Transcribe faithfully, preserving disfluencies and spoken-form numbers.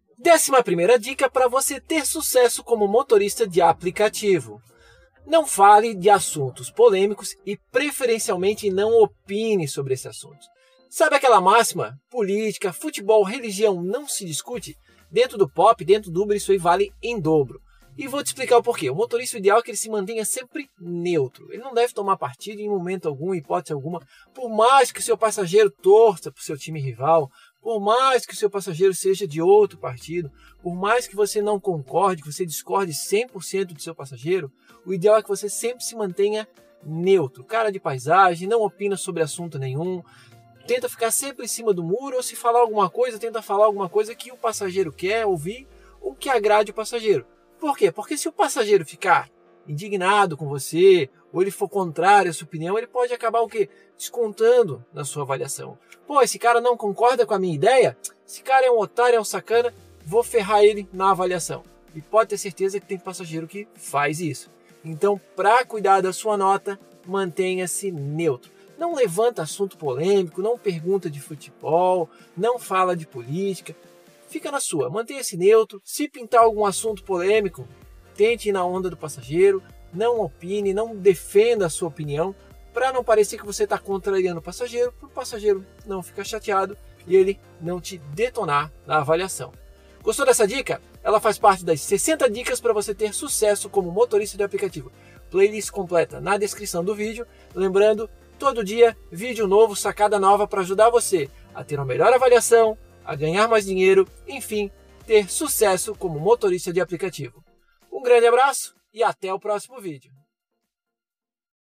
Décima primeira dica para você ter sucesso como motorista de aplicativo. Não fale de assuntos polêmicos e preferencialmente não opine sobre esses assuntos. Sabe aquela máxima? Política, futebol, religião não se discute? Dentro do pop, dentro do Uber, isso aí vale em dobro. E vou te explicar o porquê. O motorista ideal é que ele se mantenha sempre neutro. Ele não deve tomar partido em momento algum, em hipótese alguma, por mais que o seu passageiro torça para o seu time rival, por mais que o seu passageiro seja de outro partido, por mais que você não concorde, que você discorde cem por cento do seu passageiro, o ideal é que você sempre se mantenha neutro. Cara de paisagem, não opina sobre assunto nenhum, tenta ficar sempre em cima do muro, ou se falar alguma coisa, tenta falar alguma coisa que o passageiro quer ouvir ou que agrade o passageiro. Por quê? Porque se o passageiro ficar indignado com você, ou ele for contrário à sua opinião, ele pode acabar o quê? Descontando na sua avaliação. Pô, esse cara não concorda com a minha ideia? Esse cara é um otário, é um sacana, vou ferrar ele na avaliação. E pode ter certeza que tem passageiro que faz isso. Então, para cuidar da sua nota, mantenha-se neutro. Não levanta assunto polêmico, não pergunta de futebol, não fala de política. Fica na sua, mantenha-se neutro. Se pintar algum assunto polêmico, tente ir na onda do passageiro, não opine, não defenda a sua opinião, para não parecer que você está contrariando o passageiro, para o passageiro não ficar chateado e ele não te detonar na avaliação. Gostou dessa dica? Ela faz parte das sessenta dicas para você ter sucesso como motorista de aplicativo. Playlist completa na descrição do vídeo. Lembrando, todo dia, vídeo novo, sacada nova para ajudar você a ter uma melhor avaliação, a ganhar mais dinheiro, enfim, ter sucesso como motorista de aplicativo. Um grande abraço e até o próximo vídeo.